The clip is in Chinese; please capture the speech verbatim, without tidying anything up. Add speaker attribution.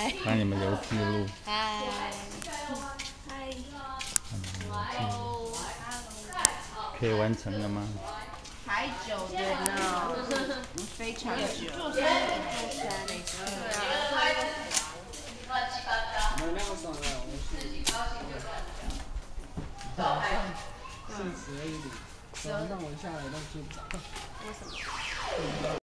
Speaker 1: 嗨，
Speaker 2: 帮你们留记录。
Speaker 1: 嗨，嗨，哇哦，
Speaker 2: 可以完成了吗？
Speaker 1: 还久着呢，非常久。做山做山，对啊。
Speaker 3: 没那么爽了，我是早上四十而已，早上我下来都睡不着。
Speaker 1: 为什么？